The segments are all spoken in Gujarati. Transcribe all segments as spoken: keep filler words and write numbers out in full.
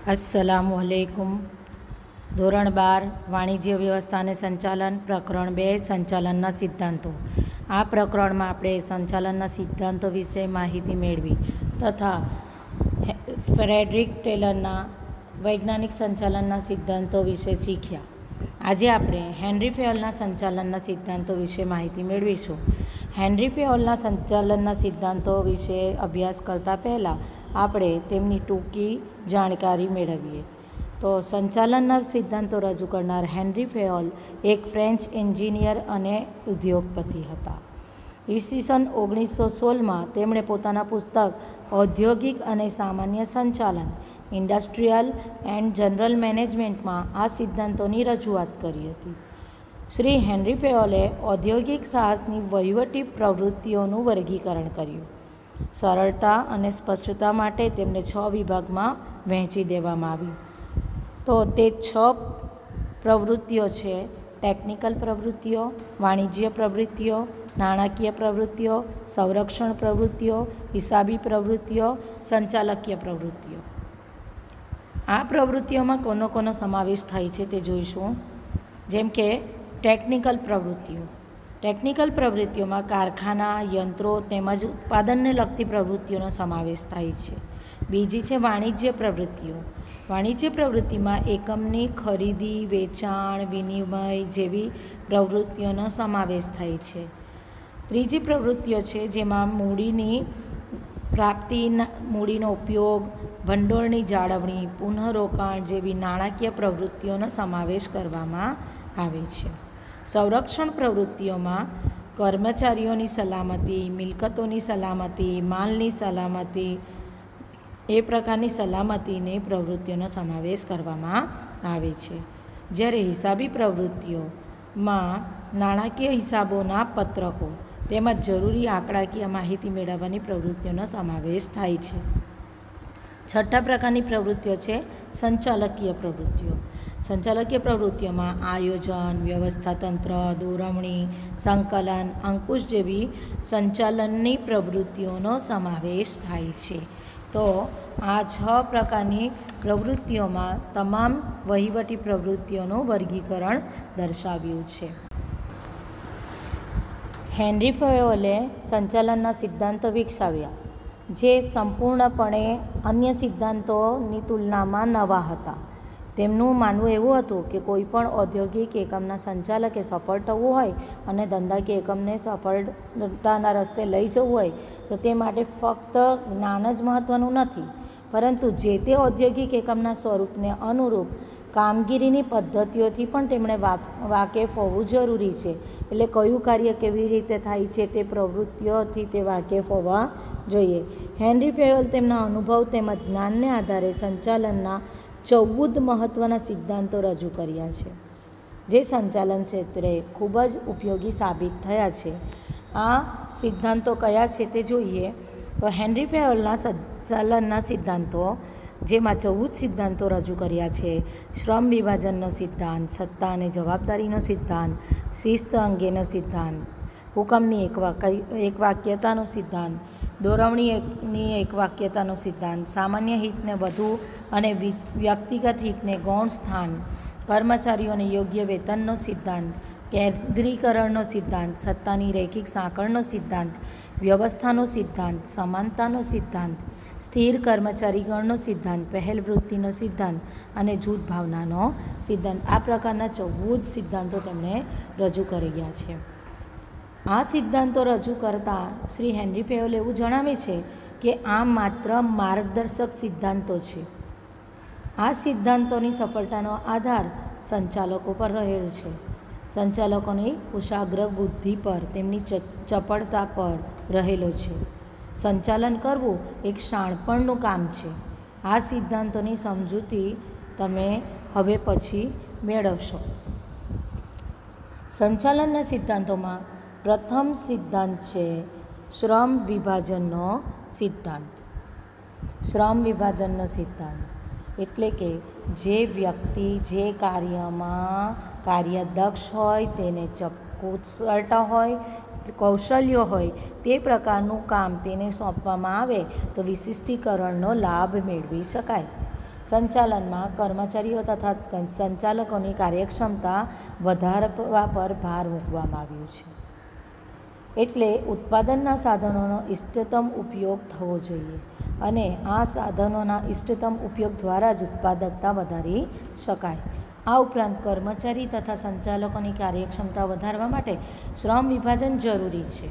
अस्सलामुअलैकुम। ધોરણ બાર વાણિજ્ય વ્યવસ્થા અને સંચાલન પ્રકરણ બે સંચાલનના સિદ્ધાંતો। આ પ્રકરણમાં આપણે સંચાલનના સિદ્ધાંતો વિશે માહિતી મેળવી તથા ફ્રેડરિક ટેલરના વૈજ્ઞાનિક સંચાલનના સિદ્ધાંતો વિશે શીખ્યા। આજે આપણે હેનરી ફેયોલના સંચાલનના સિદ્ધાંતો વિશે માહિતી મેળવીશું। હેનરી ફેયોલના સંચાલનના સિદ્ધાંતો વિશે અભ્યાસ કરતાં પહેલાં આપણે તેમની ટૂંકી જાણકારી મેળવીએ। તો સંચાલનના સિદ્ધાંતો રજૂ કરનાર હેનરી ફેયોલ એક ફ્રેન્ચ એન્જિનિયર અને ઉદ્યોગપતિ હતા। ઈસવીસન ઓગણીસો સોળમાં તેમણે પોતાના પુસ્તક ઔદ્યોગિક અને સામાન્ય સંચાલન ઇન્ડસ્ટ્રીયલ એન્ડ જનરલ મેનેજમેન્ટમાં આ સિદ્ધાંતોની રજૂઆત કરી હતી। શ્રી હેનરી ફેયોલે ઔદ્યોગિક સાહસની વહીવટી પ્રવૃત્તિઓનું વર્ગીકરણ કર્યું। સરળતા અને સ્પષ્ટતા માટે તેમને છ વિભાગમાં વહેંચી દેવામાં આવ્યું। તો તે છ પ્રવૃત્તિઓ છે: ટેકનિકલ પ્રવૃત્તિઓ, વાણિજ્ય પ્રવૃત્તિઓ, નાણાકીય પ્રવૃત્તિઓ, સંરક્ષણ પ્રવૃત્તિઓ, હિસાબી પ્રવૃત્તિઓ, સંચાલકીય પ્રવૃત્તિઓ। આ પ્રવૃત્તિઓમાં કોનો કોનો સમાવેશ થાય છે તે જોઈશું। જેમ કે ટેકનિકલ પ્રવૃત્તિઓ ટેકનિકલ પ્રવૃત્તિઓમાં કારખાના, યંત્રો તેમજ ઉત્પાદનને લગતી પ્રવૃત્તિઓનો સમાવેશ થાય છે। બીજી છે વાણિજ્ય પ્રવૃત્તિઓ। વાણિજ્ય પ્રવૃત્તિમાં એકમની ખરીદી, વેચાણ, વિનિમય જેવી પ્રવૃત્તિઓનો સમાવેશ થાય છે। ત્રીજી પ્રવૃત્તિઓ છે જેમાં મૂડીની પ્રાપ્તિ, મૂડીનો ઉપયોગ, ભંડોળની જાળવણી, પુનઃરોકાણ જેવી નાણાકીય પ્રવૃત્તિઓનો સમાવેશ કરવામાં આવે છે। સંરક્ષણ પ્રવૃત્તિઓમાં કર્મચારીઓની સલામતી, મિલકતોની સલામતી, માલની સલામતી એ પ્રકારની સલામતીની પ્રવૃત્તિઓનો સમાવેશ કરવામાં આવે છે। જ્યારે હિસાબી પ્રવૃત્તિઓમાં નાણાકીય હિસાબોના પત્રકો તેમજ જરૂરી આંકડાકીય માહિતી મેળવવાની પ્રવૃત્તિઓનો સમાવેશ થાય છે। છઠ્ઠા પ્રકારની પ્રવૃત્તિઓ છે સંચાલકીય પ્રવૃત્તિઓ। સંચાલકીય પ્રવૃત્તિઓમાં આયોજન, વ્યવસ્થાતંત્ર, દોરવણી, સંકલન, અંકુશ જેવી સંચાલનની પ્રવૃત્તિઓનો સમાવેશ થાય છે। તો આ છ પ્રકારની પ્રવૃત્તિઓમાં તમામ વહીવટી પ્રવૃત્તિઓનું વર્ગીકરણ દર્શાવ્યું છે। હેનરી ફેયોલે સંચાલનના સિદ્ધાંતો વિકસાવ્યા જે સંપૂર્ણપણે અન્ય સિદ્ધાંતોની તુલનામાં નવા હતા। તેમનું માનવું એવું હતું કે કોઈ પણ ઔદ્યોગિક એકમના સંચાલકે સફળ થવું હોય અને ધંધાકીય એકમને સફળતાના રસ્તે લઈ જવું હોય તો તે માટે ફક્ત જ્ઞાન જ મહત્ત્વનું નથી, પરંતુ જે તે ઔદ્યોગિક એકમના સ્વરૂપને અનુરૂપ કામગીરીની પદ્ધતિઓથી પણ તેમણે વાકેફ હોવું જરૂરી છે। એટલે કયું કાર્ય કેવી રીતે થાય છે તે પ્રવૃત્તિઓથી તે વાકેફ હોવા જોઈએ। હેનરી ફેયોલ તેમના અનુભવ તેમજ જ્ઞાનને આધારે સંચાલનના ચૌદ મહત્ત્વના સિદ્ધાંતો રજૂ કર્યા છે જે સંચાલન ક્ષેત્રે ખૂબ જ ઉપયોગી સાબિત થયા છે। આ સિદ્ધાંતો કયા છે તે જોઈએ તો હેનરી ફેયોલના સંચાલનના સિદ્ધાંતો જેમાં ચૌદ સિદ્ધાંતો રજૂ કર્યા છે: શ્રમ વિભાજનનો સિદ્ધાંત, સત્તા અને જવાબદારીનો સિદ્ધાંત, શિસ્ત અંગેનો સિદ્ધાંત, હુકમની એક વાક્ય એક વાક્યતાનો સિદ્ધાંત, દોરવણીની એક વાક્યતાનો સિદ્ધાંત, સામાન્ય હિતને વધુ અને વ્યક્તિગત હિતને ગૌણ સ્થાન, કર્મચારીઓને યોગ્ય વેતનનો સિદ્ધાંત, કેન્દ્રીકરણનો સિદ્ધાંત, સત્તાની રૈખિક સાંકળનો સિદ્ધાંત, વ્યવસ્થાનો સિદ્ધાંત, સમાનતાનો સિદ્ધાંત, સ્થિર કર્મચારીગણનો સિદ્ધાંત, પહેલ વૃત્તિનો સિદ્ધાંત અને જૂથ ભાવનાનો સિદ્ધાંત। આ પ્રકારના ચૌદ સિદ્ધાંતો તેમણે રજૂ કર્યા છે। આ સિદ્ધાંતો રજૂ કરતા શ્રી હેનરી ફેયોલ એવું જણાવે છે કે આ માત્ર માર્ગદર્શક સિદ્ધાંતો છે। આ સિદ્ધાંતોની સફળતાનો આધાર સંચાલકો પર રહેલો છે। સંચાલકોની કુશાગ્ર બુદ્ધિ પર, તેમની ચપળતા પર રહેલો છે। સંચાલન કરવું એક શાણપણનું કામ છે। આ સિદ્ધાંતોની સમજૂતી તમે હવે પછી મેળવશો। સંચાલનના સિદ્ધાંતોમાં પ્રથમ સિદ્ધાંત છે શ્રમ વિભાજનનો સિદ્ધાંત। શ્રમ વિભાજનનો સિદ્ધાંત એટલે કે જે વ્યક્તિ જે કાર્યમાં કાર્યદક્ષ હોય, તેને કુશળતા હોય, કૌશલ્યો હોય તે પ્રકારનું કામ તેને સોંપવામાં આવે તો વિશિષ્ટીકરણનો લાભ મેળવી શકાય। સંચાલનમાં કર્મચારીઓ તથા સંચાલકોની કાર્યક્ષમતા વધારવા પર ભાર મૂકવામાં આવ્યો છે. એટલે ઉત્પાદનના સાધનોનો ઇષ્ટતમ ઉપયોગ થવો જોઈએ અને આ સાધનોના ઇષ્ટતમ ઉપયોગ દ્વારા જ ઉત્પાદકતા વધારી શકાય. આ ઉપરાંત કર્મચારી તથા સંચાલકોની કાર્યક્ષમતા વધારવા માટે શ્રમ વિભાજન જરૂરી છે.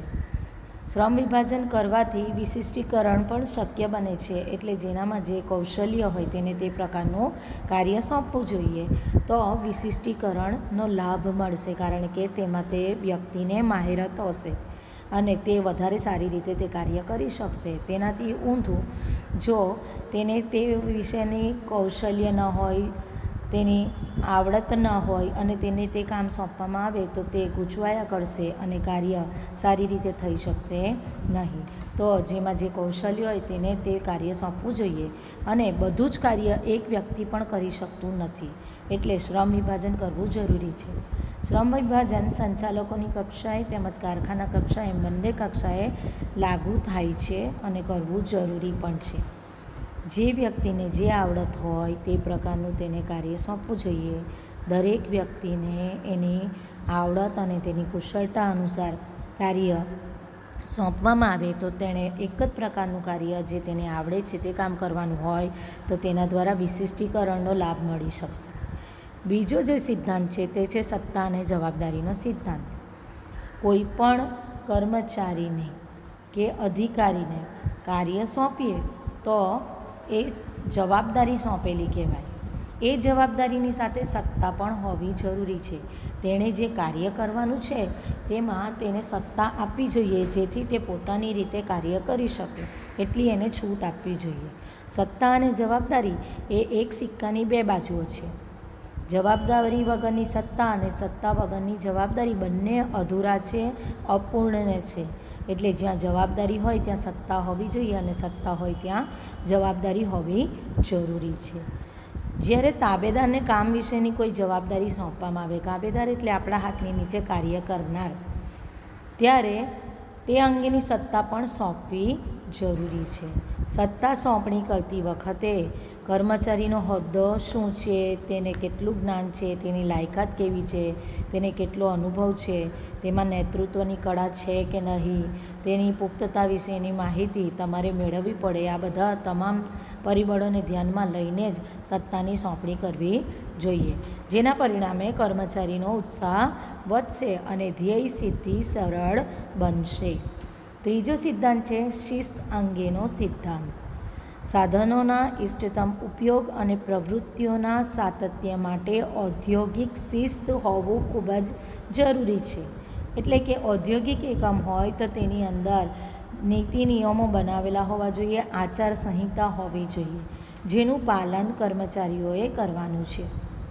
શ્રમ વિભાજન કરવાથી વિશિષ્ટીકરણ પણ શક્ય બને છે. એટલે જેનામાં જે કૌશલ્ય હોય તેને તે પ્રકારનું કાર્ય સોંપવું જોઈએ તો વિશિષ્ટીકરણનો લાભ મળશે, કારણ કે તેમાં તે વ્યક્તિને માહિરત હશે અને તે વધારે સારી રીતે તે કાર્ય કરી શકશે. તેનાથી ઊંધું જો તેને તે વિશેની કૌશલ્ય ન હોય, તેની આવડત ન હોય અને તેને તે કામ સોંપવામાં આવે તો તે ગૂંચવાયા કરશે અને કાર્ય સારી રીતે થઈ શકશે નહીં. તો જેમાં જે કૌશલ્ય હોય તેને તે કાર્ય સોંપવું જોઈએ અને બધું જ કાર્ય એક વ્યક્તિ પણ કરી શકતું નથી. એટલે શ્રમ વિભાજન કરવું જરૂરી છે. શ્રમ વિભાજન સંચાલકોની કક્ષાએ તેમજ કારખાના કક્ષાએ બંને કક્ષાએ લાગુ થાય છે અને કરવું જરૂરી પણ છે. જે વ્યક્તિને જે આવડત હોય તે પ્રકારનું તેને કાર્ય સોંપવું જોઈએ. દરેક વ્યક્તિને એની આવડત અને તેની કુશળતા અનુસાર કાર્ય સોંપવામાં આવે તો તેણે એક જ પ્રકારનું કાર્ય જે તેને આવડે છે તે કામ કરવાનું હોય તો તેના દ્વારા વિશિષ્ટીકરણનો લાભ મળી શકશે. બીજો જે સિદ્ધાંત છે તે છે સત્તા અને જવાબદારીનો સિદ્ધાંત. કોઈ પણ કર્મચારીને કે અધિકારીને કાર્ય સોંપીએ તો એ જવાબદારી સોંપેલી કહેવાય. એ જવાબદારીની સાથે સત્તા પણ હોવી જરૂરી છે. તેણે જે કાર્ય કરવાનું છે તેમાં તેને સત્તા આપવી જોઈએ જેથી તે પોતાની રીતે કાર્ય કરી શકે, એટલી એને છૂટ આપવી જોઈએ. સત્તા અને જવાબદારી એ એક સિક્કાની બે બાજુઓ છે. જવાબદારી વગરની સત્તા અને સત્તા વગરની જવાબદારી બંને અધૂરા છે, અપૂર્ણ છે. એટલે જ્યાં જવાબદારી હોય ત્યાં સત્તા હોવી જોઈએ અને સત્તા હોય ત્યાં જવાબદારી હોવી જરૂરી છે. જ્યારે તાબેદારને કામ વિશેની કોઈ જવાબદારી સોંપવામાં આવે, તાબેદાર એટલે આપણા હાથની નીચે કાર્ય કરનાર, ત્યારે તે અંગેની સત્તા પણ સોંપવી જરૂરી છે. સત્તા સોંપણી કરતી વખતે કર્મચારીનો હોદ્દો શું છે, તેને કેટલું જ્ઞાન છે, તેની લાયકાત કેવી છે, તેને કેટલો અનુભવ છે, તેમાં નેતૃત્વની કળા છે કે નહીં, તેની પુખ્તતા વિશેની માહિતી તમારે મેળવવી પડે. આ બધા તમામ પરિબળોને ધ્યાનમાં લઈને જ સત્તાની સોંપણી કરવી જોઈએ, જેના પરિણામે કર્મચારીનો ઉત્સાહ વધશે અને ધ્યેય સિદ્ધિ સરળ બનશે. ત્રીજો સિદ્ધાંત છે શિસ્ત અંગેનો સિદ્ધાંત. સાધનોના ઇષ્ટતમ ઉપયોગ અને પ્રવૃત્તિઓના સાતત્ય માટે ઔદ્યોગિક શિસ્ત હોવું ખૂબ જ જરૂરી છે. એટલે કે ઔદ્યોગિક એકમ હોય તો તેની અંદર નીતિ નિયમો બનાવેલા હોવા જોઈએ, આચાર સંહિતા હોવી જોઈએ, જેનું પાલન કર્મચારીઓએ કરવાનું છે.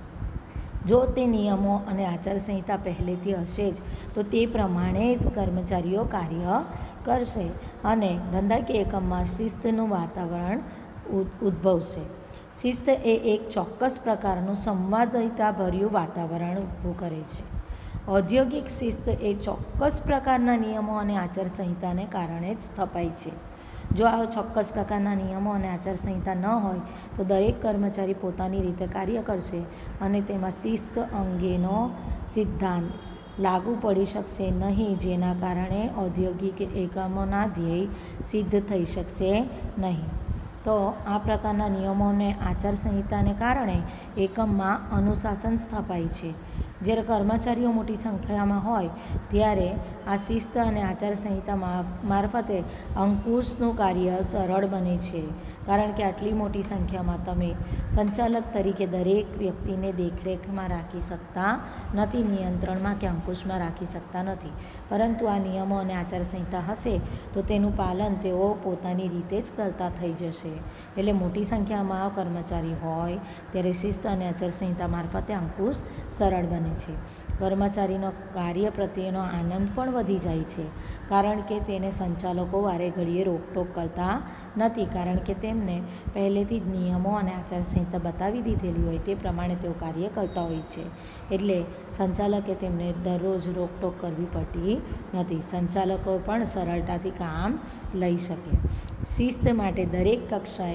જો તે નિયમો અને આચાર સંહિતા પહેલેથી હશે જ તો તે પ્રમાણે જ કર્મચારીઓ કાર્ય કરશે અને ધંધાકીય એકમમાં શિસ્તનું વાતાવરણ ઉદ્ભવશે. શિસ્ત એ એક ચોક્કસ પ્રકારનું સંવાદિતાભર્યું વાતાવરણ ઊભું કરે છે. ઔદ્યોગિક શિસ્ત એ ચોક્કસ પ્રકારના નિયમો અને આચાર સંહિતાને કારણે જ સ્થપાય છે. જો આ ચોક્કસ પ્રકારના નિયમો અને આચાર સંહિતા ન હોય તો દરેક કર્મચારી પોતાની રીતે કાર્ય કરશે અને તેમાં શિસ્ત અંગેનો સિદ્ધાંત લાગુ પડી શકશે નહીં, જેના કારણે ઔદ્યોગિક એકમોના ધ્યેય સિદ્ધ થઈ શકશે નહીં. તો આ પ્રકારના નિયમો અને આચાર સંહિતાને કારણે એકમમાં અનુશાસન સ્થપાય છે. જ્યારે કર્મચારીઓ મોટી સંખ્યામાં હોય ત્યારે આ શિસ્ત અને આચાર સંહિતા મારફતે અંકુશનું કાર્ય સરળ બને છે, કારણ કે આટલી મોટી સંખ્યામાં તમે સંચાલક તરીકે દરેક વ્યક્તિને દેખરેખમાં રાખી શકતા નથી, નિયંત્રણમાં કે અંકુશમાં રાખી શકતા નથી. પરંતુ આ નિયમો અને આચાર સંહિતા હશે તો તેનું પાલન તેઓ પોતાની રીતે જ કરતા થઈ જશે. એટલે મોટી સંખ્યામાં કર્મચારી હોય ત્યારે શિસ્ત અને આચાર સંહિતા મારફતે અંકુશ સરળ બને છે. કર્મચારીનો કાર્ય પ્રત્યેનો આનંદ પણ વધી જાય છે, કારણ કે તેને સંચાલકો વારે ઘડીએ રોકટોક કરતા નથી, કારણ કે તેમને પહેલેથી જ નિયમો અને આચાર સંહિતા બતાવી દીધેલી હોય તે પ્રમાણે તેઓ કાર્ય કરતા હોય છે. એટલે સંચાલકે તેમને દરરોજ રોકટોક કરવી પડતી નથી. સંચાલકો પણ સરળતાથી કામ લઈ શકે. શિસ્ત માટે દરેક કક્ષાએ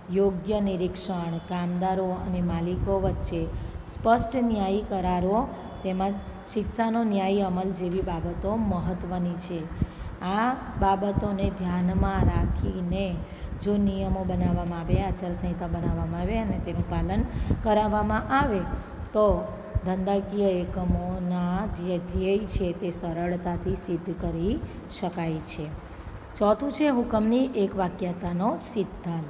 યોગ્ય નિરીક્ષણ, કામદારો અને માલિકો વચ્ચે સ્પષ્ટ ન્યાયી કરારો તેમજ શિક્ષાનો ન્યાયી અમલ જેવી બાબતો મહત્ત્વની છે. આ બાબતોને ધ્યાનમાં રાખીને જો નિયમો બનાવવામાં આવે, આચારસંહિતા બનાવવામાં આવે અને તેનું પાલન કરાવવામાં આવે તો ધંધાકીય એકમોના જે ધ્યેય છે તે સરળતાથી સિદ્ધ કરી શકાય છે. ચોથું છે હુકમની એકવાક્યતાનો સિદ્ધાંત.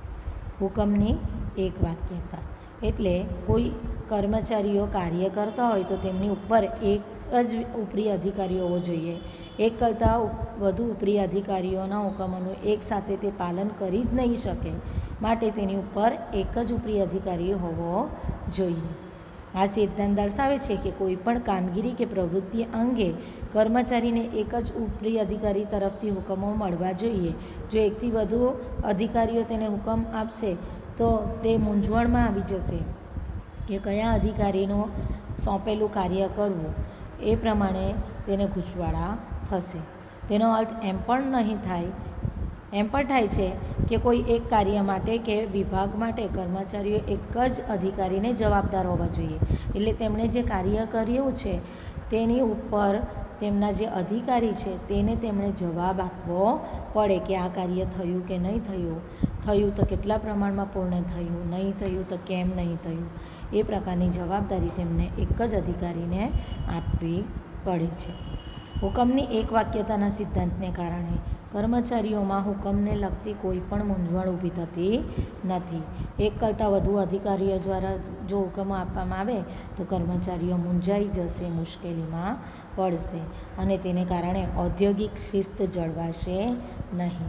હુકમની એકવાક્યતા એટલે કોઈ કર્મચારીઓ કાર્ય કરતા હોય તો તેમની ઉપર એક જ ઉપરી અધિકારી હોવો જોઈએ. એક કરતાં વધુ ઉપરી અધિકારીઓના હુકમોનું એકસાથે તે પાલન કરી જ નહીં શકે, માટે તેની ઉપર એક જ ઉપરી અધિકારી હોવો જોઈએ. આ સિદ્ધાંત દર્શાવે છે કે કોઈ પણ કામગીરી કે પ્રવૃત્તિ અંગે કર્મચારીને એક જ ઉપરી અધિકારી તરફથી હુકમો મળવા જોઈએ. જો એકથી વધુ અધિકારીઓ તેને હુકમ આપશે તો તે મૂંઝવણમાં આવી જશે કે કયા અધિકારીનું સોંપેલું કાર્ય કરવું, એ પ્રમાણે તેને ગૂંચવાડા થશે. તેનો અર્થ એમ પણ નહીં થાય એમ પણ થાય છે કે કોઈ એક કાર્ય માટે કે વિભાગ માટે કર્મચારીઓ એક જ અધિકારીને જવાબદાર હોવા જોઈએ. એટલે તેમણે જે કાર્ય કર્યું છે તેની ઉપર તેમના જે અધિકારી છે તેને તેમણે જવાબ આપવો પડે કે આ કાર્ય થયું કે નહીં થયું, થયું તો કેટલા પ્રમાણમાં પૂર્ણ થયું, નહીં થયું તો કેમ નહીં થયું, એ પ્રકારની જવાબદારી તેમને એક જ અધિકારીને આપવી પડે છે. હુકમની એકવાક્યતાના સિદ્ધાંતને કારણે કર્મચારીઓમાં હુકમને લગતી કોઈ પણ મૂંઝવણ ઊભી થતી નથી. એક કરતાં વધુ અધિકારીઓ દ્વારા જો હુકમો આપવામાં આવે તો કર્મચારીઓ મૂંઝાઈ જશે, મુશ્કેલીમાં પડશે અને તેને કારણે ઔદ્યોગિક શિસ્ત જળવાશે નહીં.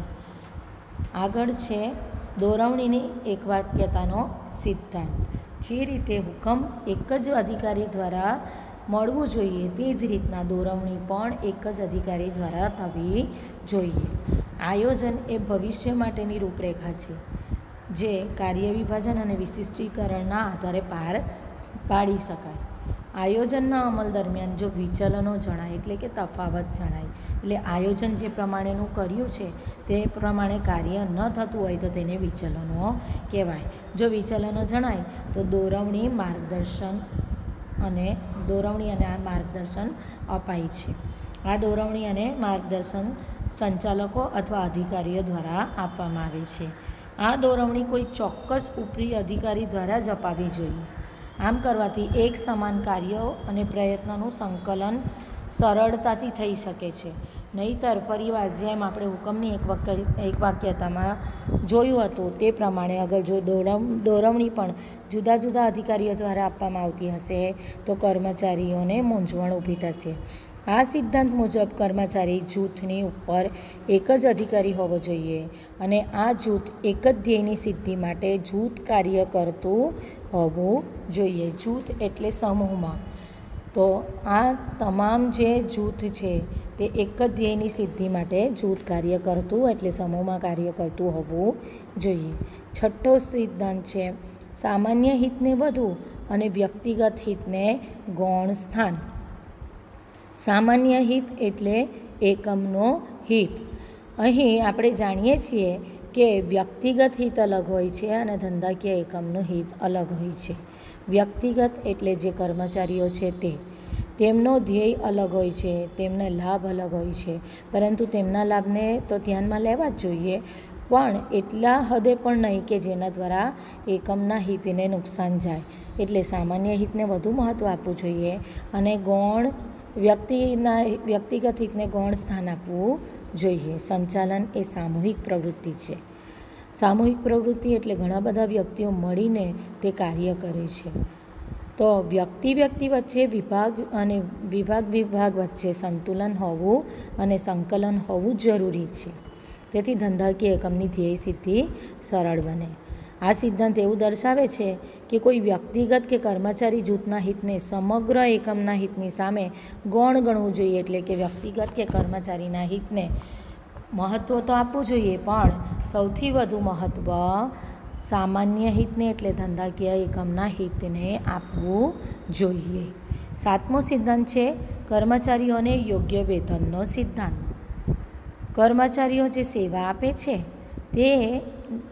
આગળ છે દોરવણીની એકવાક્યતાનો સિદ્ધાંત. જે રીતે હુકમ એક જ અધિકારી દ્વારા મળવું જોઈએ તે જ રીતના દોરવણી પણ એક જ અધિકારી દ્વારા થવી જોઈએ. આયોજન એ ભવિષ્ય માટેની રૂપરેખા છે જે કાર્ય વિભાજન અને વિશિષ્ટીકરણના આધારે પાર પાડી શકાય. આયોજનના અમલ દરમિયાન જો વિચલનો જણાય એટલે કે તફાવત જણાય, એટલે આયોજન જે પ્રમાણેનું કર્યું છે તે પ્રમાણે કાર્ય ન થતું હોય તો તેને વિચલનો કહેવાય. જો વિચલનો જણાય તો દોરવણી માર્ગદર્શન અને દોરવણી અને આ માર્ગદર્શન અપાય છે. આ દોરવણી અને માર્ગદર્શન સંચાલકો અથવા અધિકારીઓ દ્વારા આપવામાં આવે છે. આ દોરવણી કોઈ ચોક્કસ ઉપરી અધિકારી દ્વારા જ અપાવી જોઈએ. આમ કરવાથી એક સમાન કાર્યો અને પ્રયત્નોનું સંકલન સરળતાથી થઈ શકે છે. નહીંતર ફરીવાર જેમ આપણે હુકમની એક વાક્ય એક વાક્યતામાં જોયું હતું તે પ્રમાણે અગર જો દોરવ દોરવણી પણ જુદા જુદા અધિકારીઓ દ્વારા આપવામાં આવતી હશે તો કર્મચારીઓને મૂંઝવણ ઊભી થશે. આ સિદ્ધાંત મુજબ કર્મચારી જૂથની ઉપર એક જ અધિકારી હોવો જોઈએ અને આ જૂથ એક જ ધ્યેયની સિદ્ધિ માટે જૂથ કાર્ય કરતું હોવું જોઈએ. જૂથ એટલે સમૂહમાં. તો આ તમામ જે જૂથ છે તે એક જ ધ્યેયની સિદ્ધિ માટે જૂથ કાર્ય કરતું એટલે સમૂહમાં કાર્ય કરતું હોવું જોઈએ. છઠ્ઠો સિદ્ધાંત છે સામાન્ય હિતને વધુ અને વ્યક્તિગત હિતને ગૌણ સ્થાન. સામાન્ય હિત એટલે એકમનો હિત. અહીં આપણે જાણીએ છીએ કે વ્યક્તિગત હિત અલગ હોય છે અને ધંધાકીય એકમનું હિત અલગ હોય છે. વ્યક્તિગત એટલે જે કર્મચારીઓ છે તે તેમનો ધ્યેય અલગ હોય છે, તેમના લાભ અલગ હોય છે, પરંતુ તેમના લાભને તો ધ્યાનમાં લેવા જ જોઈએ, પણ એટલા હદે પણ નહીં કે જેના દ્વારા એકમના હિતને નુકસાન જાય. એટલે સામાન્ય હિતને વધુ મહત્ત્વ આપવું જોઈએ અને ગૌણ વ્યક્તિના વ્યક્તિગત હિતને ગૌણ સ્થાન આપવું જોઈએ. સંચાલન એ સામૂહિક પ્રવૃત્તિ છે. સામૂહિક પ્રવૃત્તિ એટલે ઘણા બધા વ્યક્તિઓ મળીને તે કાર્ય કરે છે. તો વ્યક્તિ વ્યક્તિ વચ્ચે વિભાગ અને વિભાગ વિભાગ વચ્ચે સંતુલન હોવું અને સંકલન હોવું જરૂરી છે. તેથી ધંધાકીય એકમની ધ્યેય સિદ્ધિ સરળ બને. આ સિદ્ધાંત એવું દર્શાવે છે કે કોઈ વ્યક્તિગત કે કર્મચારી જૂથના હિતને સમગ્ર એકમના હિતની સામે ગૌણ ગણવું જોઈએ. એટલે કે વ્યક્તિગત કે કર્મચારીના હિતને મહત્ત્વ તો આપવું જોઈએ, પણ સૌથી વધુ મહત્ત્વ સામાન્ય હિતને એટલે ધંધાકીય એકમના હિતને આપવું જોઈએ. સાતમો સિદ્ધાંત છે કર્મચારીઓને યોગ્ય વેતનનો સિદ્ધાંત. કર્મચારીઓ જે સેવા આપે છે તે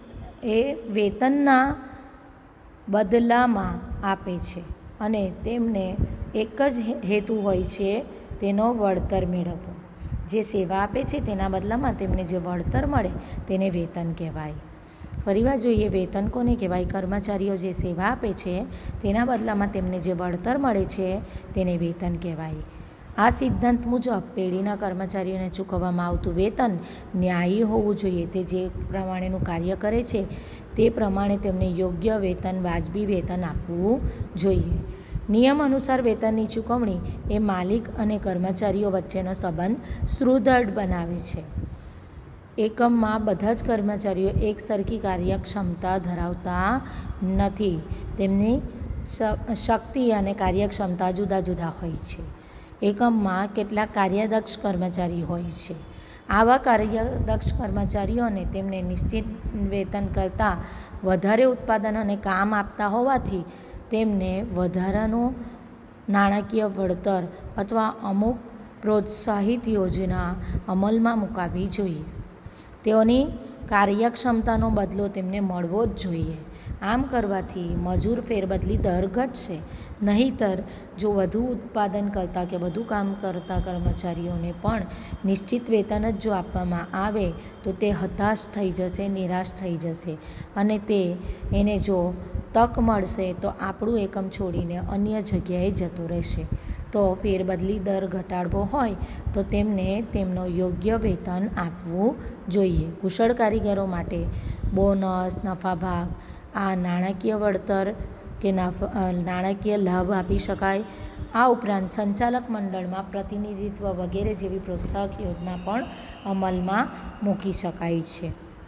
એ વેતનના બદલામાં આપે છે અને તેમને એક જ હેતુ હોય છે, તેનો વળતર મેળવવો. જે સેવા આપે છે તેના બદલામાં તેમને જે વળતર મળે તેને વેતન કહેવાય. ફરીવાર જોઈએ, વેતન કોને કહેવાય? કર્મચારીઓ જે સેવા આપે છે તેના બદલામાં તેમને જે વળતર મળે છે તેને વેતન કહેવાય. આ સિદ્ધાંત મુજબ પેઢીના કર્મચારીઓને ચૂકવવામાં આવતું વેતન ન્યાયી હોવું જોઈએ. તે જે પ્રમાણેનું કાર્ય કરે છે તે પ્રમાણે તેમને યોગ્ય વેતન, વાજબી વેતન આપવું જોઈએ. નિયમ અનુસાર વેતનની ચૂકવણી એ માલિક અને કર્મચારીઓ વચ્ચેનો સંબંધ સુદૃઢ બનાવે છે. એકમમાં બધા જ કર્મચારીઓ એક સરખી કાર્યક્ષમતા ધરાવતા નથી. તેમની શક્તિ અને કાર્યક્ષમતા જુદા જુદા હોય છે. એકમમાં કેટલાક કાર્યદક્ષ કર્મચારી હોય છે. આવા કાર્યદક્ષ કર્મચારીઓને તેમને નિશ્ચિત વેતન કરતાં વધારે ઉત્પાદન અને કામ આપતા હોવાથી તેમને વધારાનું નાણાકીય વળતર અથવા અમુક પ્રોત્સાહિત યોજના અમલમાં મૂકવી જોઈએ. તેઓની કાર્યક્ષમતાનો બદલો તેમને મળવો જ જોઈએ. આમ કરવાથી મજૂર ફેરબદલી દર ઘટશે. નહીંતર જો વધુ ઉત્પાદન કરતા કે વધુ કામ કરતા કર્મચારીઓને પણ નિશ્ચિત વેતન જ જો આપવામાં આવે તો તે હતાશ થઈ જશે, નિરાશ થઈ જશે અને તે એને જો તક મળશે તો આપણું એકમ છોડીને અન્ય જગ્યાએ જતો રહેશે. તો ફેરબદલી દર ઘટાડવો હોય તો તેમને તેમનો યોગ્ય વેતન આપવું જોઈએ. કુશળ કારીગરો માટે બોનસ, નફાભાગ, આ નાણાકીય વળતર કે નાણાકીય લાભ આપી શકાય. આ ઉપરાંત સંચાલક મંડળમાં પ્રતિનિધિત્વ વગેરે જેવી પ્રોત્સાહક યોજના પણ અમલમાં મૂકી શકાય છે.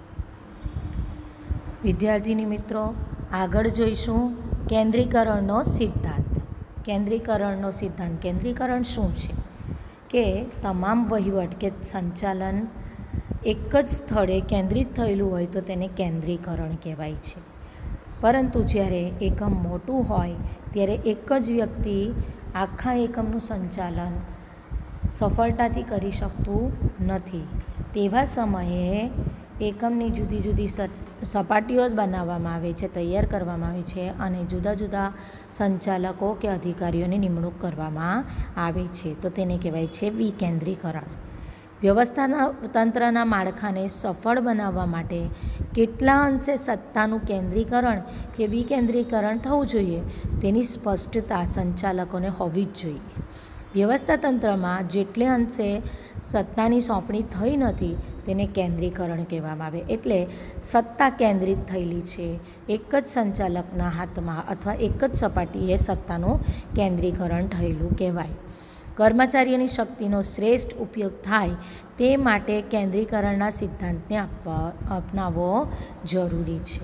વિદ્યાર્થીની મિત્રો, આગળ જોઈશું કેન્દ્રીકરણનો સિદ્ધાંત. કેન્દ્રીકરણનો સિદ્ધાંત કેન્દ્રીકરણ શું છે? કે તમામ વહીવટ કે સંચાલન એક જ સ્થળે કેન્દ્રિત થયેલું હોય તો તેને કેન્દ્રીકરણ કહેવાય છે. પરંતુ જ્યારે એકમ મોટું હોય ત્યારે એક જ વ્યક્તિ આખા એકમનું સંચાલન સફળતાથી કરી શકતું નથી. તેવા સમયે એકમની જુદી જુદી સપાટીઓ બનાવવામાં આવે છે, તૈયાર કરવામાં આવે છે અને જુદા જુદા સંચાલકો કે અધિકારીઓની નિમણૂક કરવામાં આવે છે. તો તેને કહેવાય છે વિકેન્દ્રીકરણ. વ્યવસ્થાના તંત્રના માળખાને સફળ બનાવવા માટે કેટલા અંશે સત્તાનું કેન્દ્રીકરણ કે વિકેન્દ્રીકરણ થવું જોઈએ તેની સ્પષ્ટતા સંચાલકોને હોવી જ જોઈએ. વ્યવસ્થા તંત્રમાં જેટલે અંશે સત્તાની સોંપણી થઈ નથી તેને કેન્દ્રીકરણ કહેવામાં આવે. એટલે સત્તા કેન્દ્રિત થયેલી છે એક જ સંચાલકના હાથમાં અથવા એક જ સપાટીએ સત્તાનું કેન્દ્રીકરણ થયેલું કહેવાય. કર્મચારીઓની શક્તિનો શ્રેષ્ઠ ઉપયોગ થાય તે માટે કેન્દ્રીકરણના સિદ્ધાંતને અપનાવવો જરૂરી છે.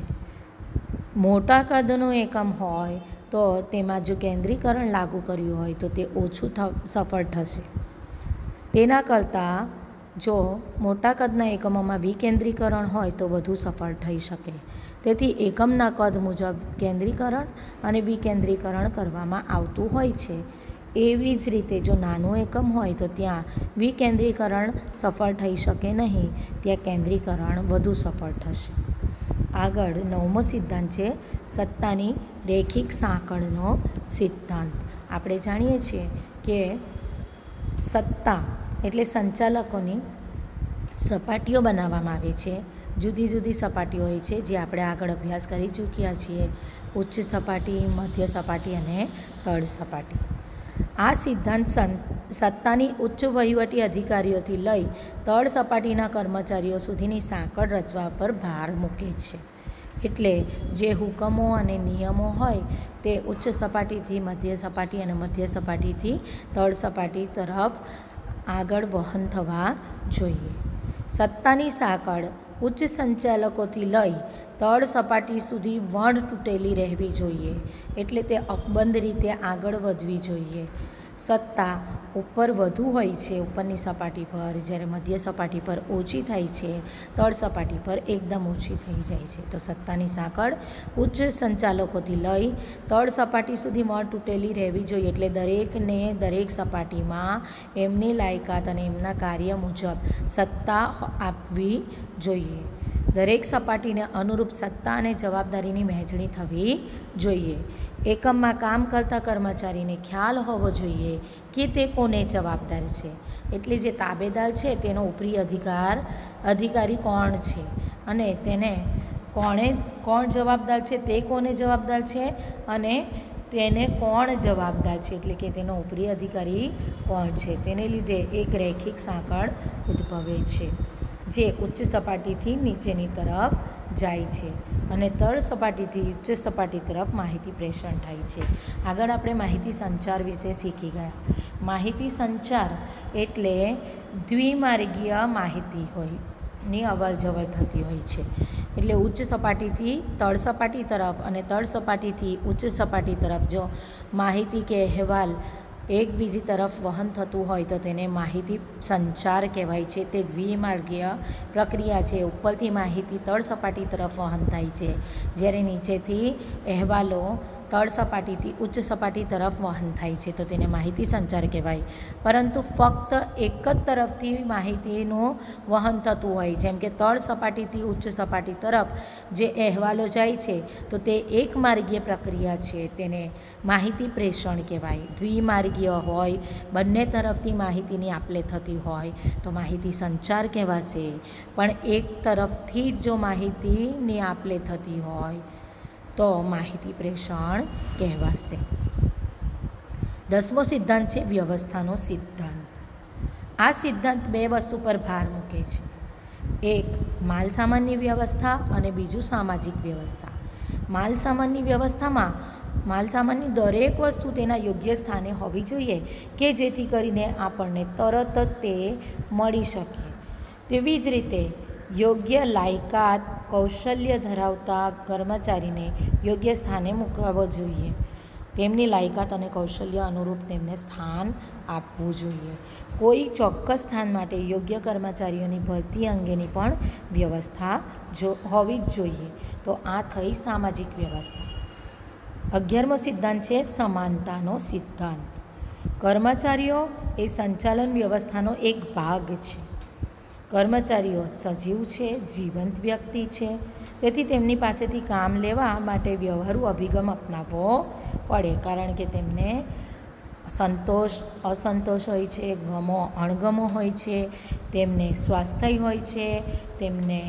મોટા કદનું એકમ હોય તો તેમાં જો કેન્દ્રીકરણ લાગુ કર્યું હોય તો તે ઓછું સફળ થશે. તેના કરતાં જો મોટા કદના એકમોમાં વિકેન્દ્રીકરણ હોય તો વધુ સફળ થઈ શકે. તેથી એકમના કદ મુજબ કેન્દ્રીકરણ અને વિકેન્દ્રીકરણ કરવામાં આવતું હોય છે. એવી જ રીતે જો નાનું એકમ હોય તો ત્યાં વિકેન્દ્રીકરણ સફળ થઈ શકે નહીં, ત્યાં કેન્દ્રીકરણ વધુ સફળ થશે. આગળ નવમો સિદ્ધાંત છે સત્તાની રેખિક સાંકળનો સિદ્ધાંત. આપણે જાણીએ છીએ કે સત્તા એટલે સંચાલકોની સપાટીઓ બનાવવામાં આવે છે. જુદી જુદી સપાટીઓ હોય છે જે આપણે આગળ અભ્યાસ કરી ચૂક્યા છીએ. ઉચ્ચ સપાટી, મધ્ય સપાટી અને તળ સપાટી. આ સિદ્ધાંત સત્તાની ઉચ્ચ વહીવટી અધિકારીઓથી લઈ તળ સપાટીના કર્મચારીઓ સુધીની સાંકળ રચવા પર ભાર મૂકે છે. એટલે જે હુકમો અને નિયમો હોય તે ઉચ્ચ સપાટીથી મધ્ય સપાટી અને મધ્ય સપાટીથી તળ સપાટી તરફ આગળ વહન થવા જોઈએ. સત્તાની સાંકળ ઉચ્ચ સંચાલકોથી લઈ તળ સપાટી સુધી વણ તૂટેલી રહેવી જોઈએ. એટલે તે અકબંધ રીતે આગળ વધવી જોઈએ. સત્તા ઉપર વધુ હોય છે ઉપરની સપાટી પર, જ્યારે મધ્ય સપાટી પર ઓછી થાય છે, તળ સપાટી પર એકદમ ઓછી થઈ જાય છે. તો સત્તાની સાંકળ ઉચ્ચ સંચાલકોથી લઈ તળ સપાટી સુધી વણ તૂટેલી રહેવી જોઈએ. એટલે દરેકને દરેક સપાટીમાં એમની લાયકાત અને એમના કાર્ય મુજબ સત્તા આપવી જોઈએ. દરેક સપાટીને અનુરૂપ સત્તા અને જવાબદારીની વહેંચણી થવી જોઈએ. એકમમાં કામ કરતા કર્મચારીને ખ્યાલ હોવો જોઈએ કે તે કોને જવાબદાર છે. એટલે જે તાબેદાર છે તેનો ઉપરી અધિકાર અધિકારી કોણ છે અને તેને કોણે કોણ જવાબદાર છે, તે કોને જવાબદાર છે અને તેને કોણ જવાબદાર છે, એટલે કે તેનો ઉપરી અધિકારી કોણ છે. તેને લીધે એક રૈખિક સાંકળ ઉદ્ભવે છે જે ઉચ્ચ સપાટીથી નીચેની તરફ જાય છે અને તળ સપાટીથી ઉચ્ચ સપાટી તરફ માહિતી પ્રેષણ થાય છે. આગળ આપણે માહિતી સંચાર વિશે શીખી ગયા. માહિતી સંચાર એટલે દ્વિમાર્ગીય માહિતી હોય ની અવર જવર થતી હોય છે. એટલે ઉચ્ચ સપાટીથી તળ સપાટી તરફ અને તળ સપાટીથી ઉચ્ચ સપાટી તરફ જો માહિતી કે અહેવાલ એકબીજી તરફ વહન થતું હોય તો તેને માહિતી સંચાર કહેવાય છે. તે દ્વિમાર્ગીય પ્રક્રિયા છે. ઉપરથી માહિતી તળ સપાટી તરફ વહન થાય છે, જ્યારે નીચેથી અહેવાલો તળ સપાટીથી ઉચ્ચ સપાટી તરફ વહન થાય છે, તો તેને માહિતી સંચાર કહેવાય. પરંતુ ફક્ત એક જ તરફથી માહિતીનું વહન થતું હોય, જેમ કે તળ સપાટીથી ઉચ્ચ સપાટી તરફ જે અહેવાલો જાય છે તો તે એક માર્ગીય પ્રક્રિયા છે, તેને માહિતી પ્રેષણ કહેવાય. દ્વિમાર્ગીય હોય, બંને તરફથી માહિતીની આપલે થતી હોય તો માહિતી સંચાર કહેવાશે. પણ એક તરફથી જ જો માહિતીની આપલે થતી હોય તો માહિતી પ્રેષણ કહેવાશે. દસમો સિદ્ધાંત છે વ્યવસ્થાનો સિદ્ધાંત. આ સિદ્ધાંત બે વસ્તુ પર ભાર મૂકે છે. એક માલ સામાનની વ્યવસ્થા અને બીજું સામાજિક વ્યવસ્થા. માલ સામાનની વ્યવસ્થામાં માલ સામાનની દરેક વસ્તુ તેના યોગ્ય સ્થાને હોવી જોઈએ કે જેથી કરીને આપણને તરત જ તે મળી શકે. તેવી જ રીતે યોગ્ય લાયકાત કૌશલ્ય ધરાવતા કર્મચારીને યોગ્ય સ્થાને મૂકવો જોઈએ. તેમની લાયકાત અને કૌશલ્ય અનુરૂપ તેમને સ્થાન આપવું જોઈએ. કોઈ ચોક્કસ સ્થાન માટે યોગ્ય કર્મચારીઓની ભરતી અંગેની પણ વ્યવસ્થા જો હોવી જ જોઈએ. તો આ થઈ સામાજિક વ્યવસ્થા. અગિયારમો સિદ્ધાંત છે સમાનતાનો સિદ્ધાંત. કર્મચારીઓ એ સંચાલન વ્યવસ્થાનો એક ભાગ છે. કર્મચારીઓ સજીવ છે, જીવંત વ્યક્તિ છે, તેથી તેમની પાસેથી કામ લેવા માટે વ્યવહારુ અભિગમ અપનાવવો પડે, કારણ કે તેમને સંતોષ અસંતોષ હોય છે, ગમો અણગમો હોય છે, તેમને સ્વાસ્થ્ય હોય છે, તેમને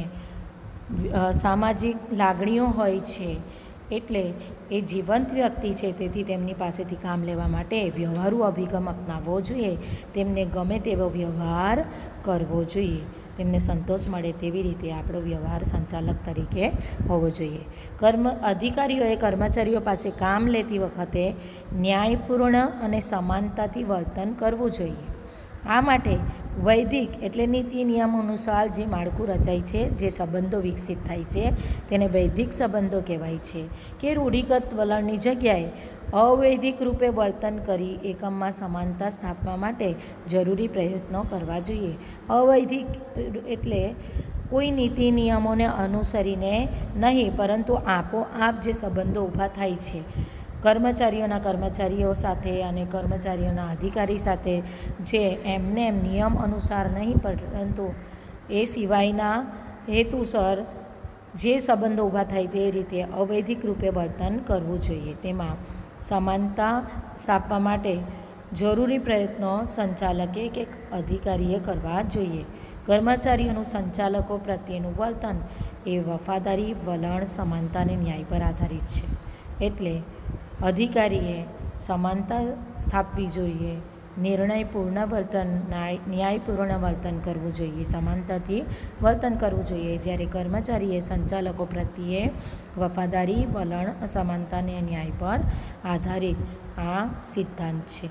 સામાજિક લાગણીઓ હોય છે. એટલે એ જીવંત વ્યક્તિ છે, તેથી તેમની પાસેથી કામ લેવા માટે વ્યવહારુ અભિગમ અપનાવવો જોઈએ. તેમને ગમે તેવો વ્યવહાર કરવો જોઈએ. તેમને સંતોષ મળે તેવી રીતે આપણો વ્યવહાર સંચાલક તરીકે હોવો જોઈએ. કર્મ અધિકારીઓએ કર્મચારીઓ પાસે કામ લેતી વખતે ન્યાયપૂર્ણ અને સમાનતાથી વર્તન કરવું જોઈએ. આ માટે વૈદિક એટલે નીતિ નિયમ અનુસાર જે માળખું રચાય છે, જે સંબંધો વિકસિત થાય છે, તેને વૈદિક સંબંધો કહેવાય છે. કે રૂઢિગત વલણની જગ્યાએ અવૈધિક રૂપે વર્તન કરી એકમમાં સમાનતા સ્થાપવા માટે જરૂરી પ્રયત્નો કરવા જોઈએ. અવૈધિક એટલે કોઈ નીતિ નિયમોને અનુસરીને નહીં, પરંતુ આપોઆપ જે સંબંધો ઊભા થાય છે કર્મચારીઓના કર્મચારીઓ સાથે અને કર્મચારીઓના અધિકારી સાથે, જે એમને એમ નિયમ અનુસાર નહીં પરંતુ એ સિવાયના હેતુસર જે સંબંધો ઊભા થાય તે રીતે અવૈધિક રૂપે વર્તન કરવું જોઈએ. તેમાં સમાનતા સ્થાપવા માટે જરૂરી પ્રયત્નો સંચાલકે કે અધિકારીએ કરવા જોઈએ. કર્મચારીઓનું સંચાલકો પ્રત્યેનું વર્તન એ વફાદારી, વલણ, સમાનતા અને ન્યાય પર આધારિત છે. એટલે અધિકારીએ સમાનતા સ્થાપવી જોઈએ, નિર્ણયપૂર્ણ વર્તન, ન્યાયપૂર્ણ વર્તન કરવું જોઈએ, સમાનતાથી વર્તન કરવું જોઈએ. જ્યારે કર્મચારીએ સંચાલકો પ્રત્યે વફાદારી, વલણ, સમાનતા અને ન્યાય પર આધારિત આ સિદ્ધાંત છે.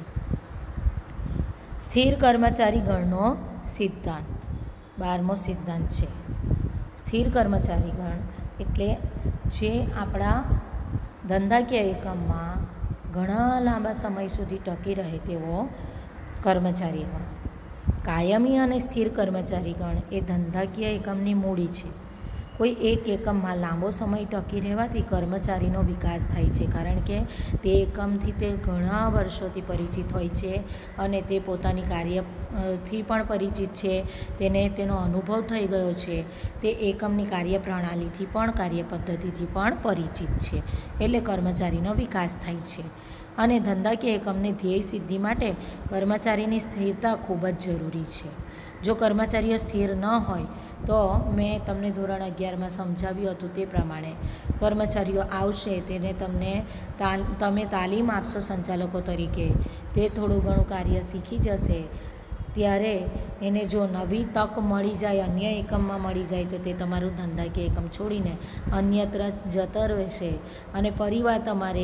સ્થિર કર્મચારી ગણનો સિદ્ધાંત બારમો સિદ્ધાંત છે. સ્થિર કર્મચારી ગણ એટલે જે આપણા ધંધાકીય એકમમાં ઘણા લાંબા સમય સુધી ટકી રહે તેવો કર્મચારી ગણ. કાયમી અને સ્થિર કર્મચારી ગણ એ ધંધાકીય એકમની મૂડી છે. કોઈ એક એકમમાં લાંબો સમય ટકી રહેવાથી કર્મચારીનો વિકાસ થાય છે, કારણ કે તે એકમથી તે ઘણા વર્ષોથી પરિચિત હોય છે અને તે પોતાની કાર્યથી પણ પરિચિત છે, તેને તેનો અનુભવ થઈ ગયો છે, તે એકમની કાર્યપ્રણાલીથી પણ કાર્ય પદ્ધતિથી પણ પરિચિત છે, એટલે કર્મચારીનો વિકાસ થાય છે. અને ધંધાકીય એકમની ધ્યેય સિદ્ધિ માટે કર્મચારીની સ્થિરતા ખૂબ જ જરૂરી છે. જો કર્મચારીઓ સ્થિર ન હોય તો મેં તમને ધોરણ અગિયારમાં સમજાવ્યું હતું તે પ્રમાણે કર્મચારીઓ આવશે, તેને તમને તાલ તમે તાલીમ આપશો સંચાલકો તરીકે, તે થોડું ઘણું કાર્ય શીખી જશે, ત્યારે એને જો નવી તક મળી જાય, અન્ય એકમમાં મળી જાય, તો તે તમારું ધંધાકીય એકમ છોડીને અન્યત્ર જતો રહેશે અને ફરીવાર તમારે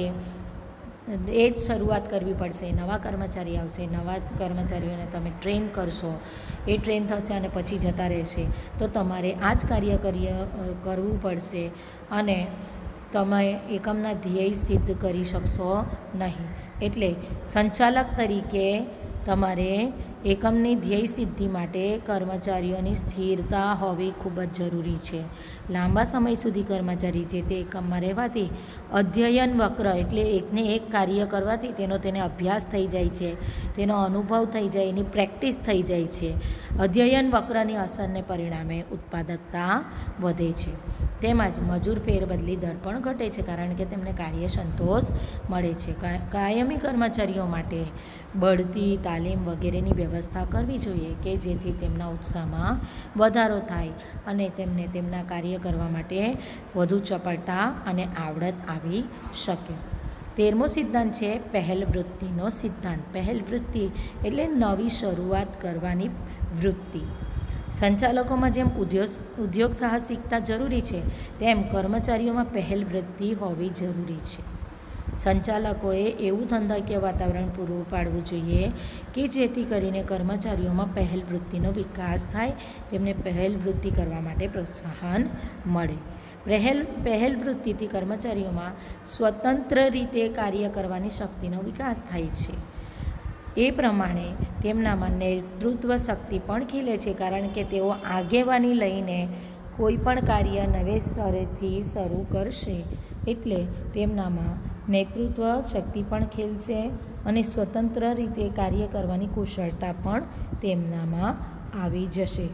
એ જ શરૂઆત કરવી પડશે. નવા કર્મચારી આવશે, નવા કર્મચારીઓને તમે ટ્રેન કરશો, એ ટ્રેન થશે અને પછી જતા રહેશે, તો તમારે આ જ કાર્ય કરીએ કરવું પડશે અને તમે એકમના ધ્યેય સિદ્ધ કરી શકશો નહીં. એટલે સંચાલક તરીકે તમારે એકમની ધ્યેય સિદ્ધિ માટે કર્મચારીઓની સ્થિરતા હોવી ખૂબ જ જરૂરી છે. લાંબા સમય સુધી કર્મચારી જે તે એકમમાં રહેવાથી અધ્યયન વક્ર એટલે એકને એક કાર્ય કરવાથી તેનો તેને અભ્યાસ થઈ જાય છે, તેનો અનુભવ થઈ જાય, એની પ્રેક્ટિસ થઈ જાય છે. અધ્યયન વક્રની અસરને પરિણામે ઉત્પાદકતા વધે છે, તેમજ મજૂર ફેરબદલી દર પણ ઘટે છે, કારણ કે તેમને કાર્ય સંતોષ મળે છે. કાયમી કર્મચારીઓ માટે બઢતી, તાલીમ વગેરેની વ્યવસ્થા કરવી જોઈએ કે જેથી તેમના ઉત્સાહમાં વધારો થાય અને તેમને તેમના કાર્ય કરવા માટે વધુ ચપળતા અને આવડત આવી શકે. તેરમો સિદ્ધાંત છે પહેલ વૃત્તિનો સિદ્ધાંત. પહેલ વૃત્તિ એટલે નવી શરૂઆત કરવાની વૃત્તિ. સંચાલકોમાં જેમ ઉદ્યોગ ઉદ્યોગ સાહસિકતા જરૂરી છે, તેમ કર્મચારીઓમાં પહેલ વૃત્તિ હોવી જરૂરી છે. સંચાલકોએ એવું ધંધાકીય વાતાવરણ પૂરું પાડવું જોઈએ કે જેથી કરીને કર્મચારીઓમાં પહેલ વૃત્તિનો વિકાસ થાય, તેમને પહેલ વૃત્તિ કરવા માટે પ્રોત્સાહન મળે. પહેલ પહેલ વૃત્તિથી કર્મચારીઓમાં સ્વતંત્ર રીતે કાર્ય કરવાની શક્તિનો વિકાસ થાય છે. એ પ્રમાણે તેમનામાં નેતૃત્વ શક્તિ પણ ખીલે છે, કારણ કે તેઓ આગેવાની લઈને કોઈ પણ કાર્ય નવેસરથી શરૂ કરશે, એટલે તેમનામાં નેતૃત્વ શક્તિ પણ ખીલશે અને સ્વતંત્ર રીતે કાર્ય કરવાની કુશળતા પણ તેમનામાં આવી જશે.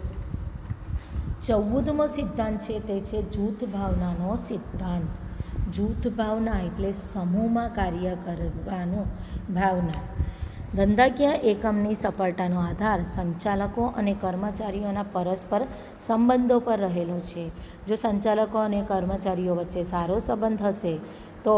ચૌદમો સિદ્ધાંત છે તે છે જૂથ ભાવનાનો સિદ્ધાંત. જૂથ ભાવના એટલે સમૂહમાં કાર્ય કરવાનું ભાવના. ધંધાકીય એકમની સફળતાનો આધાર સંચાલકો અને કર્મચારીઓના પરસ્પર સંબંધો પર રહેલો છે. જો સંચાલકો અને કર્મચારીઓ વચ્ચે સારો સંબંધ હશે તો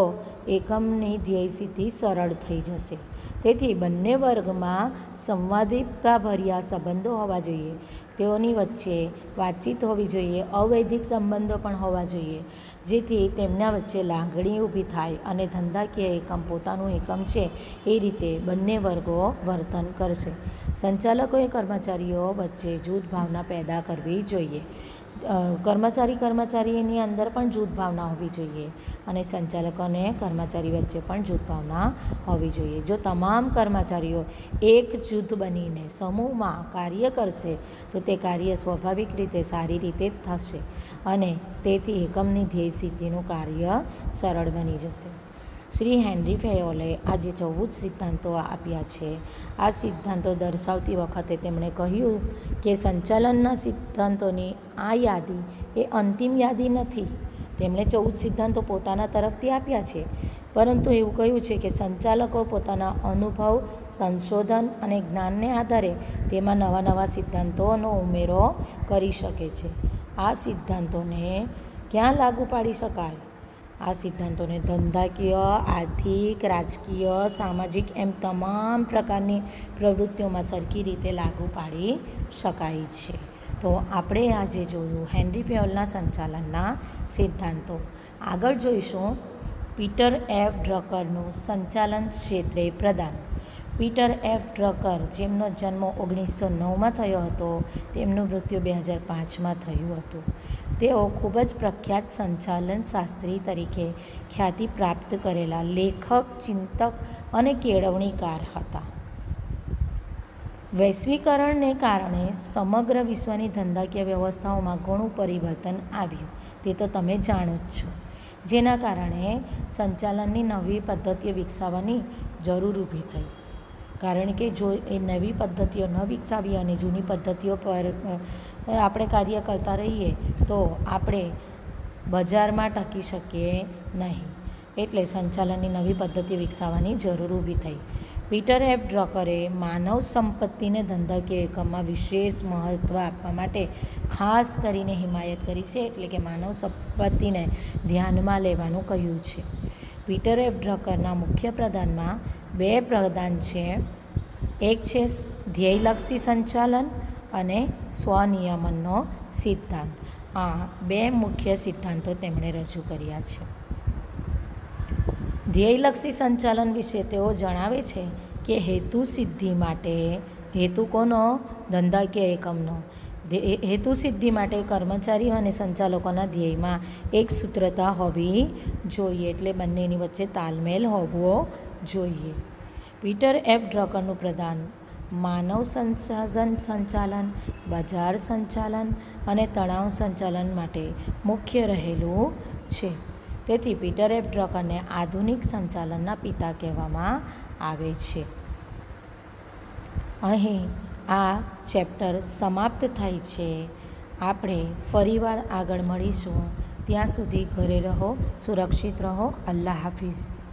એકમની ધ્યેય સિદ્ધિ સરળ થઈ જશે. તેથી બંને વર્ગમાં સંવાદિતાભર્યા સંબંધો હોવા જોઈએ, તેઓની વચ્ચે વાતચીત હોવી જોઈએ, અવૈધિક સંબંધો પણ હોવા જોઈએ, જેથી તેમના વચ્ચે લાગણી ઊભી થાય અને ધંધાકીય એકમ પોતાનું એકમ છે એ રીતે બંને વર્ગો વર્તન કરશે. સંચાલકોએ કર્મચારીઓ વચ્ચે જૂથ ભાવના પેદા કરવી જોઈએ. કર્મચારી કર્મચારીની અંદર પણ જૂથ ભાવના હોવી જોઈએ અને સંચાલકો અને કર્મચારી વચ્ચે પણ જૂથ ભાવના હોવી જોઈએ. જો તમામ કર્મચારીઓ એક જૂથ બનીને સમૂહમાં કાર્ય કરશે તો તે કાર્ય સ્વાભાવિક રીતે સારી રીતે થશે અને તેથી એકમની ધ્યેય સિદ્ધિનું કાર્ય સરળ બની જશે. શ્રી હેનરી ફેયોલે આજે ચૌદ સિદ્ધાંતો આપ્યા છે. આ સિદ્ધાંતો દર્શાવતી વખતે તેમણે કહ્યું કે સંચાલનના સિદ્ધાંતોની આ યાદી એ અંતિમ યાદી નથી. તેમણે ચૌદ સિદ્ધાંતો પોતાના તરફથી આપ્યા છે, પરંતુ એવું કહ્યું છે કે સંચાલકો પોતાના અનુભવ, સંશોધન અને જ્ઞાનને આધારે તેમાં નવા નવા સિદ્ધાંતોનો ઉમેરો કરી શકે છે. આ સિદ્ધાંતોને ક્યાં લાગુ પાડી શકાય? આ સિદ્ધાંતોને ધંધાકીય, આર્થિક, રાજકીય, સામાજિક એમ તમામ પ્રકારની પ્રવૃત્તિઓમાં સરખી રીતે લાગુ પાડી શકાય છે. તો આપણે આજે જોયું હેનરી ફેયોલના સંચાલનના સિદ્ધાંતો. આગળ જોઈશું પીટર એફ ડ્રકરનું સંચાલન ક્ષેત્રે પ્રદાન. પીટર એફ ડ્રકર, જેમનો જન્મ ઓગણીસો નવમાં થયો હતો, તેમનું મૃત્યુ બે હજાર પાંચમાં થયું હતું. તેઓ ખૂબ જ પ્રખ્યાત સંચાલન શાસ્ત્રી તરીકે ખ્યાતિ પ્રાપ્ત કરેલા લેખક, ચિંતક અને કેળવણીકાર હતા. વૈશ્વિકરણને કારણે સમગ્ર વિશ્વની ધંધાકીય વ્યવસ્થાઓમાં ઘણું પરિવર્તન આવ્યું, તે તો તમે જાણો જ છો. જેના કારણે સંચાલનની નવી પદ્ધતિઓ વિકસાવવાની જરૂર ઊભી થઈ. કારણ કે જો એ નવી પદ્ધતિઓ ન વિકસાવીએ અને જૂની પદ્ધતિઓ પર આપણે કાર્ય કરતા રહીએ તો આપણે બજારમાં ટકી શકીએ નહીં. એટલે સંચાલનની નવી પદ્ધતિ વિકસાવવાની જરૂર ઊભી થઈ. પીટર એફ ડ્રકરે માનવ સંપત્તિને ધંધાકીય એકમમાં વિશેષ મહત્ત્વ આપવા માટે ખાસ કરીને હિમાયત કરી છે, એટલે કે માનવ સંપત્તિને ધ્યાનમાં લેવાનું કહ્યું છે. પીટર એફ ડ્રકરના મુખ્ય પ્રદાનમાં બે પ્રદાન છે. એક છે ધ્યેયલક્ષી સંચાલન અને સ્વનિયમનનો સિદ્ધાંત. આ બે મુખ્ય સિદ્ધાંતો તેમણે રજૂ કર્યા છે. ધ્યેયલક્ષી સંચાલન વિશે તેઓ જણાવે છે કે હેતુ સિદ્ધિ માટે, હેતુ કોનો? ધંધાકીય એકમનો. હેતુ સિદ્ધિ માટે કર્મચારીઓ અને સંચાલકોના ધ્યેયમાં એક સૂત્રતા હોવી જોઈએ, એટલે બંનેની વચ્ચે તાલમેલ હોવો જોઈએ. પીટર એફ ડ્રકરનું પ્રદાન માનવ સંસાધન સંચાલન, બજાર સંચાલન અને તણાવ સંચાલન માટે મુખ્ય રહેલું છે. તેથી પીટર એફ ડ્રકરને આધુનિક સંચાલનના પિતા કહેવામાં આવે છે. અહીં આ ચેપ્ટર સમાપ્ત થાય છે. આપણે ફરીવાર આગળ મળીશું. ત્યાં સુધી ઘરે રહો, સુરક્ષિત રહો. અલ્લાહ હાફિઝ.